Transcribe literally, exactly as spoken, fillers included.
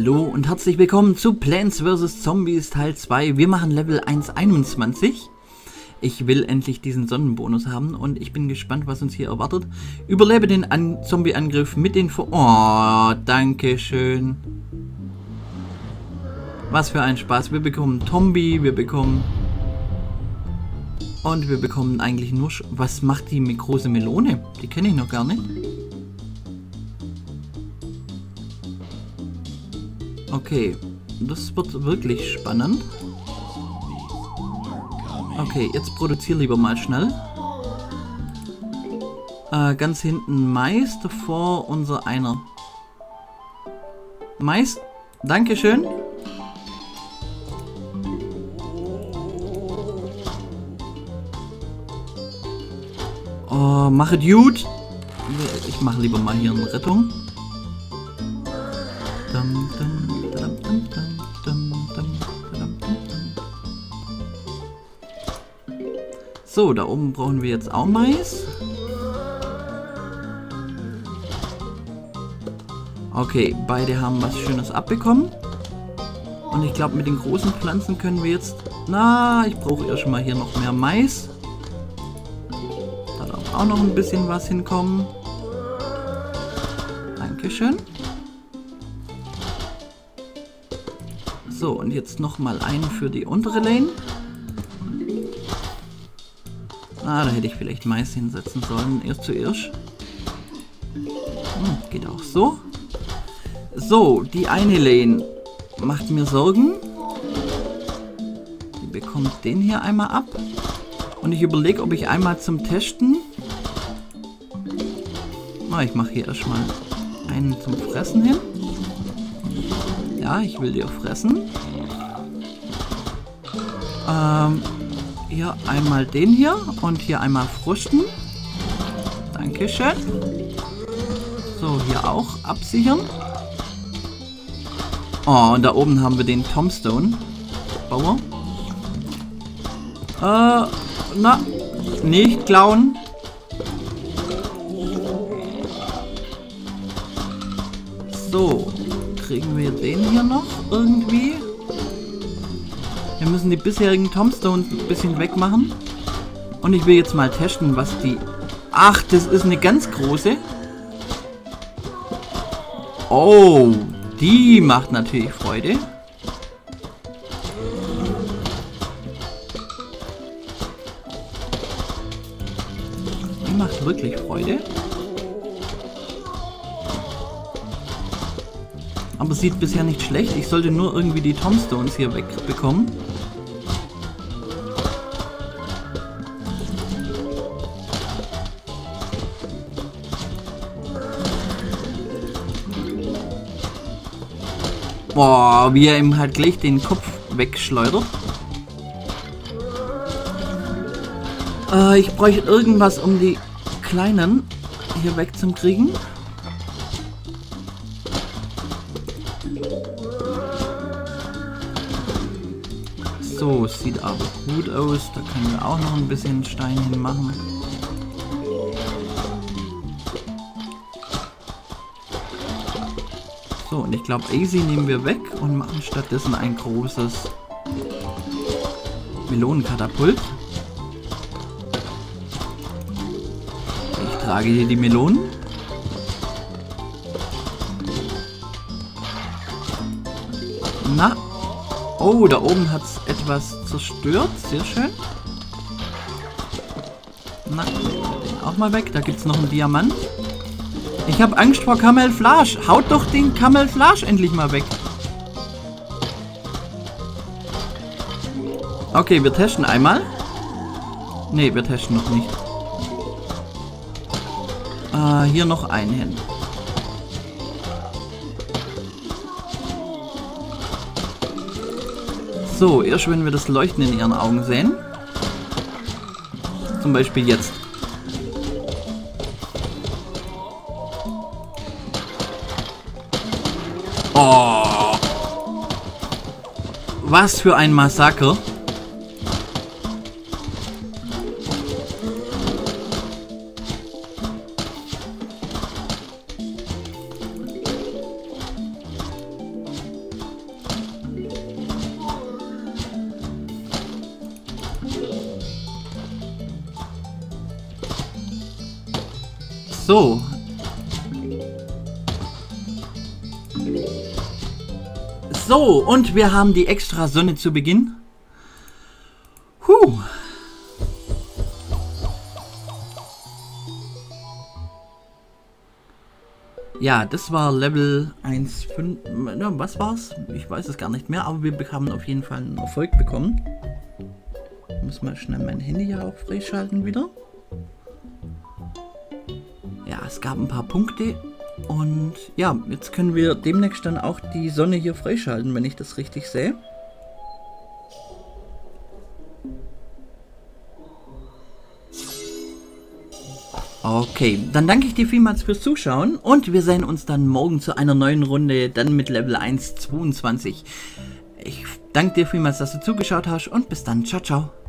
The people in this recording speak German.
Hallo und herzlich willkommen zu Plants versus. Zombies Teil zwei. Wir machen Level eins einundzwanzig. Ich will endlich diesen Sonnenbonus haben und ich bin gespannt, was uns hier erwartet. Überlebe den An Zombie-Angriff mit den... Vor oh, danke schön. Was für ein Spaß. Wir bekommen Tombi, wir bekommen... Und wir bekommen eigentlich nur... Sch was macht die große Melone? Die kenne ich noch gar nicht. Okay, das wird wirklich spannend. Okay, jetzt produziere lieber mal schnell. Äh, ganz hinten Mais, davor unser einer. Mais, dankeschön. Oh, mache gut. Ich mache lieber mal hier eine Rettung. Dum, dum. So, da oben brauchen wir jetzt auch Mais. Okay, beide haben was Schönes abbekommen. Und ich glaube, mit den großen Pflanzen können wir jetzt... Na, ich brauche erstmal hier noch mehr Mais. Da darf auch noch ein bisschen was hinkommen. Dankeschön. So, und jetzt nochmal einen für die untere Lane. Ah, da hätte ich vielleicht Mais hinsetzen sollen. Erst zuerst. Hm, geht auch so. So, die eine Lane macht mir Sorgen. Die bekommt den hier einmal ab. Und ich überlege, ob ich einmal zum Testen... Oh, ich mache hier erstmal einen zum Fressen hin. Ja, ich will dir fressen. Ähm... Hier einmal den hier und hier einmal früchten. Dankeschön. So, hier auch absichern. Oh, und da oben haben wir den Tombstone Bauer. Äh, na, nicht klauen. So, kriegen wir den hier noch irgendwie? Wir müssen die bisherigen Tombstones ein bisschen wegmachen. Und ich will jetzt mal testen, was die... Ach, das ist eine ganz große. Oh, die macht natürlich Freude. Die macht wirklich Freude. Aber sieht bisher nicht schlecht. Ich sollte nur irgendwie die Tombstones hier wegbekommen. Boah, wie er ihm halt gleich den Kopf wegschleudert. Äh, ich bräuchte irgendwas, um die Kleinen hier wegzukriegen. So, sieht aber gut aus. Da können wir auch noch ein bisschen Stein hinmachen. So, und ich glaube, Easy nehmen wir weg und machen stattdessen ein großes Melonenkatapult. Ich trage hier die Melonen. Na? Oh, da oben hat es etwas zerstört. Sehr schön. Na, den auch mal weg. Da gibt es noch einen Diamant. Ich habe Angst vor Camouflage. Haut doch den Camouflage endlich mal weg. Okay, wir testen einmal. Ne, wir testen noch nicht. Äh, hier noch einen hin. So, erst wenn wir das Leuchten in ihren Augen sehen. Zum Beispiel jetzt. Oh. Was für ein Massaker. So. So, und wir haben die extra Sonne zu Beginn. Huh. Ja, das war Level eins Punkt fünf. Ja, was war's? Ich weiß es gar nicht mehr, aber wir haben auf jeden Fall einen Erfolg bekommen. Ich muss mal schnell mein Handy ja auch freischalten wieder. Ja, es gab ein paar Punkte. Und ja, jetzt können wir demnächst dann auch die Sonne hier freischalten, wenn ich das richtig sehe. Okay, dann danke ich dir vielmals fürs Zuschauen und wir sehen uns dann morgen zu einer neuen Runde, dann mit Level eins Punkt zweiundzwanzig. Ich danke dir vielmals, dass du zugeschaut hast und bis dann. Ciao, ciao.